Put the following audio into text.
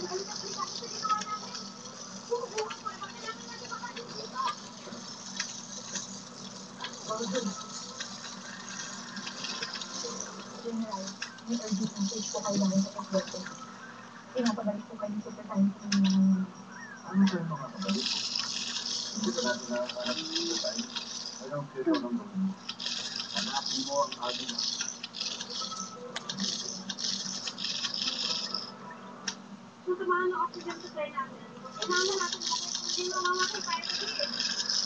General, may urgent message po kayo namin sa presidente. Pinapabalik po kayo sa time po ng Ano ba yung mga kabalik? Hindi ba natin nakakarap sa tayo? Anong kito ng gawin mo? Hanapin mo ang ating Susamahan ng oxygen supply namin. Kailangan natin makikita yung mamamatay tayo kasi.